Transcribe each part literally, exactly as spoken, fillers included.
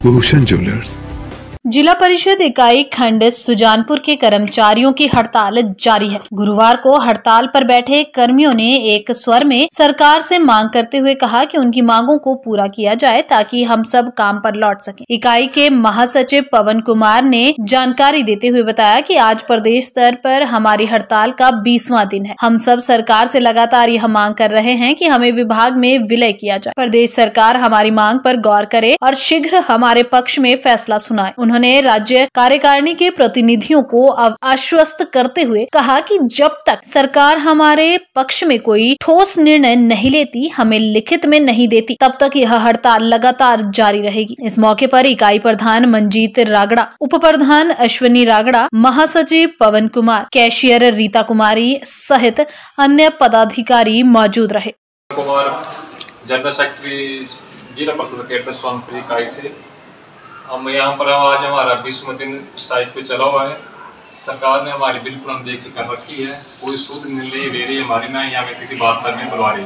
Bhushan jewellers. जिला परिषद इकाई खंड सुजानपुर के कर्मचारियों की हड़ताल जारी है। गुरुवार को हड़ताल पर बैठे कर्मियों ने एक स्वर में सरकार से मांग करते हुए कहा कि उनकी मांगों को पूरा किया जाए ताकि हम सब काम पर लौट सकें। इकाई के महासचिव पवन कुमार ने जानकारी देते हुए बताया कि आज प्रदेश स्तर पर हमारी हड़ताल का बीसवां दिन है। हम सब सरकार से लगातार यह मांग कर रहे हैं कि हमें विभाग में विलय किया जाए। प्रदेश सरकार हमारी मांग पर गौर करे और शीघ्र हमारे पक्ष में फैसला सुनाए। उन्होंने उन्होंने राज्य कार्यकारिणी के प्रतिनिधियों को आश्वस्त करते हुए कहा कि जब तक सरकार हमारे पक्ष में कोई ठोस निर्णय नहीं लेती, हमें लिखित में नहीं देती, तब तक यह हड़ताल लगातार जारी रहेगी। इस मौके पर इकाई प्रधान मंजीत रागड़ा, उप प्रधान अश्विनी रागड़ा, महासचिव पवन कुमार, कैशियर रीता कुमारी सहित अन्य पदाधिकारी मौजूद रहे। कुमार जनरल सेक्रेटरी जिला परिषद सोनपुर इकाई से हम यहाँ पर आज हमारा बीसवां दिन स्ट्राइक पे चला हुआ है। सरकार ने हमारी बिल्कुल अनदेखी कर रखी है, कोई सूद नहीं ले रही हमारी, ना ही हमें किसी बात पर में बुलवा रही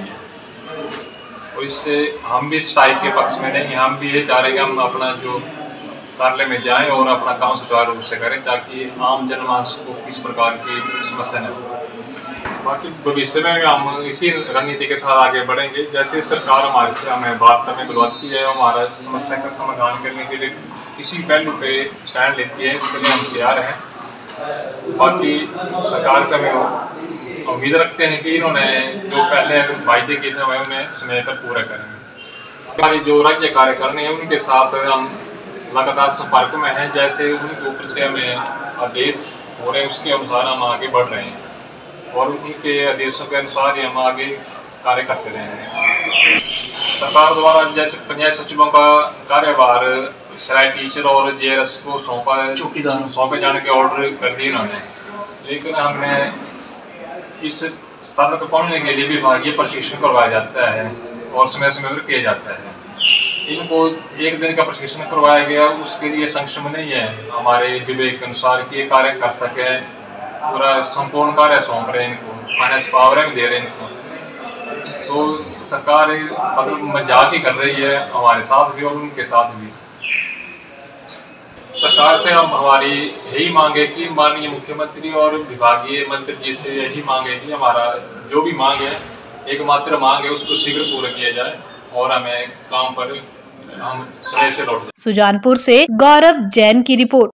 है। और इससे हम भी स्ट्राइक के पक्ष में नहीं, हम भी ये चाह रहे हैं कि हम अपना जो कार्यालय में जाएं और अपना काम सुचारू रूप से करें ताकि आम जनमानस को किस प्रकार की समस्या न हो। बाकी भविष्य में हम इसी रणनीति के साथ आगे बढ़ेंगे। जैसे सरकार हमारे से हमें बात करने बुलवाती है, हमारा समस्या का समाधान करने के लिए किसी पहलू पे स्टैंड लेती है, उसके लिए हम तैयार हैं। बाकी सरकार से हमें उम्मीद रखते हैं कि इन्होंने जो पहले वायदे किए थे वह उन्हें समय पर पूरा करेंगे। हमारी जो राज्य कार्यकारिणी है उनके साथ हम लगातार संपर्क में हैं। जैसे उनके ऊपर से हमें आदेश हो रहे हैं उसके अनुसार हम आगे बढ़ रहे हैं और उनके आदेशों के अनुसार ही हम आगे कार्य करते रहे हैं। सरकार द्वारा जैसे पंचायत सचिवों का कार्यभार सराय टीचर और जे आर एस को सौंपा चौकीदार सौंपे जाने के ऑर्डर कर दिए इन्होंने, लेकिन हमने इस स्तर पर पहुंचने के लिए विभागीय प्रशिक्षण करवाया जाता है और समय समय पर किया जाता है। इनको एक दिन का प्रशिक्षण करवाया गया, उसके लिए सक्षम नहीं है हमारे विवेक के अनुसार कि ये कार्य कर सके। पूरा संपूर्ण कार्य सौंप रहे हैं इनको, फाइनेंस पावर भी दे रहे हैं इनको। तो सरकार मतलब मजाक ही कर रही है हमारे साथ भी और उनके साथ भी। सरकार से हम हमारी यही मांगे कि माननीय मुख्यमंत्री और विभागीय मंत्री जी से यही मांगे कि हमारा जो भी मांग है, एकमात्र मांग है, उसको शीघ्र पूरा किया जाए और हमें काम पर हम समय से लौट। सुजानपुर से गौरव जैन की रिपोर्ट।